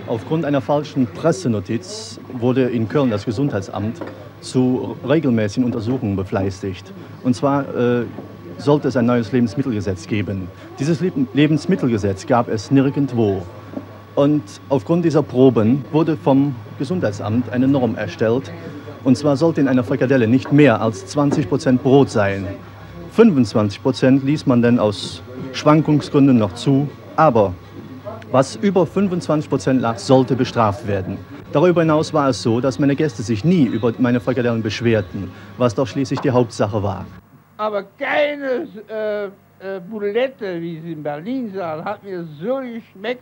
Aufgrund einer falschen Pressenotiz wurde in Köln das Gesundheitsamt zu regelmäßigen Untersuchungen befleißigt. Und zwar sollte es ein neues Lebensmittelgesetz geben. Dieses Lebensmittelgesetz gab es nirgendwo. Und aufgrund dieser Proben wurde vom Gesundheitsamt eine Norm erstellt. Und zwar sollte in einer Frikadelle nicht mehr als 20% Brot sein. 25% ließ man dann aus Schwankungsgründen noch zu. Aber was über 25% lag, sollte bestraft werden. Darüber hinaus war es so, dass meine Gäste sich nie über meine Frikadellen beschwerten, was doch schließlich die Hauptsache war. Aber keine Boulette, wie sie in Berlin sagen, hat mir so geschmeckt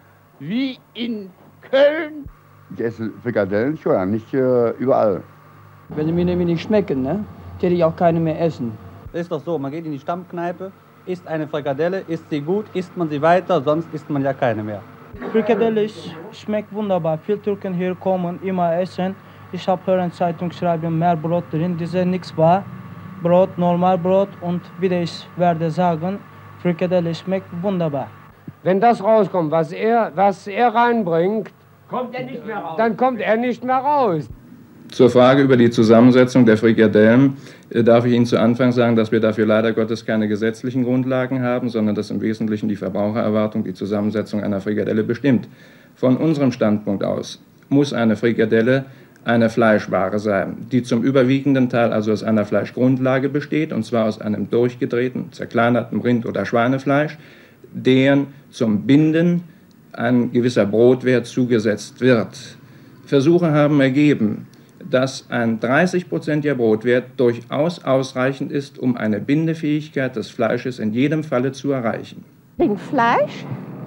wie in Köln. Ich esse Frikadellen schon, nicht überall. Wenn sie mir nämlich nicht schmecken, ne, hätte ich auch keine mehr essen. Das ist doch so, man geht in die Stammkneipe, isst eine Frikadelle, isst sie gut, isst man sie weiter, sonst isst man ja keine mehr. Frikadelle schmeckt wunderbar. Viele Türken hier kommen, immer essen. Ich habe hören Zeitung schreiben, mehr Brot drin. Das ist nichts wahr. Brot, Normalbrot und wieder ich werde sagen, Frikadelle schmeckt wunderbar. Wenn das rauskommt, was er reinbringt, Kommt er nicht mehr raus. dann kommt er nicht mehr raus. Zur Frage über die Zusammensetzung der Frikadellen darf ich Ihnen zu Anfang sagen, dass wir dafür leider Gottes keine gesetzlichen Grundlagen haben, sondern dass im Wesentlichen die Verbrauchererwartung die Zusammensetzung einer Frikadelle bestimmt. Von unserem Standpunkt aus muss eine Frikadelle eine Fleischware sein, die zum überwiegenden Teil also aus einer Fleischgrundlage besteht, und zwar aus einem durchgedrehten, zerkleinerten Rind- oder Schweinefleisch, deren zum Binden ein gewisser Brotwert zugesetzt wird. Versuche haben ergeben, dass ein 30%iger Brotwert durchaus ausreichend ist, um eine Bindefähigkeit des Fleisches in jedem Falle zu erreichen. Fleisch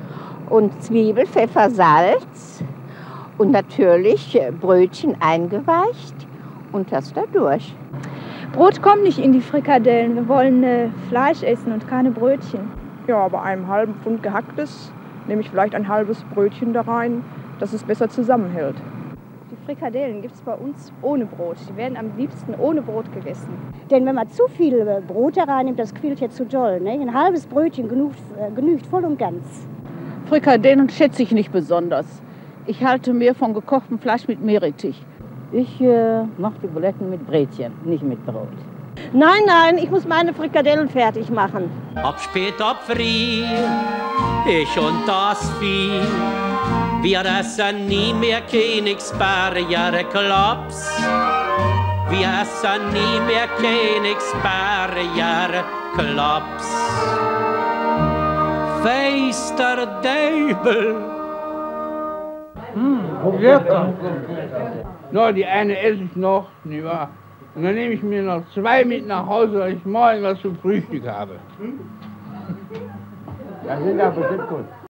und Zwiebel, Pfeffer, Salz und natürlich Brötchen eingeweicht und das da durch. Brot kommt nicht in die Frikadellen. Wir wollen Fleisch essen und keine Brötchen. Ja, bei einem halben Pfund gehacktes nehme ich vielleicht ein halbes Brötchen da rein, dass es besser zusammenhält. Die Frikadellen gibt es bei uns ohne Brot. Die werden am liebsten ohne Brot gegessen. Denn wenn man zu viel Brot da reinnimmt, das quillt ja zu doll. Ne? Ein halbes Brötchen genügt voll und ganz. Frikadellen schätze ich nicht besonders. Ich halte mehr von gekochtem Fleisch mit Meerrettich. Ich mache die Buletten mit Brötchen, nicht mit Brot. Nein, ich muss meine Frikadellen fertig machen. Ob spät, ob früh, ich und das Vieh. Wir essen nie mehr Königsberger Klops. Wir essen nie mehr Königsberger Klops. Weiß der Deibel. Lecker. No, die eine esse ich noch, nicht wahr? Und dann nehme ich mir noch 2 mit nach Hause, weil ich morgen was zum Frühstück habe. Das sind ja bestimmt gut.